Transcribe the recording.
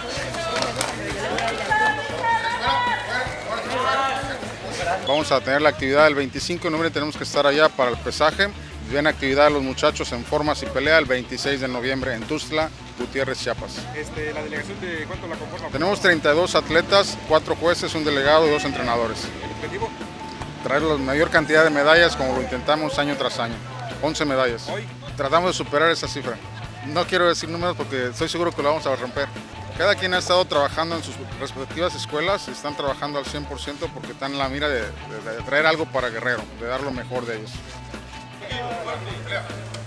Vamos a tener la actividad el 25 de noviembre, tenemos que estar allá para el pesaje. Viene actividad de los muchachos en formas y pelea el 26 de noviembre en Tuxtla Gutiérrez, Chiapas. ¿La delegación de cuánto la conforma? Tenemos 32 atletas, 4 jueces, un delegado y 2 entrenadores. ¿El objetivo? Traer la mayor cantidad de medallas como lo intentamos año tras año. 11 medallas. Hoy Tratamos de superar esa cifra. No quiero decir números porque estoy seguro que lo vamos a romper. Cada quien ha estado trabajando en sus respectivas escuelas, están trabajando al 100% porque están en la mira de traer algo para Guerrero, de dar lo mejor de ellos.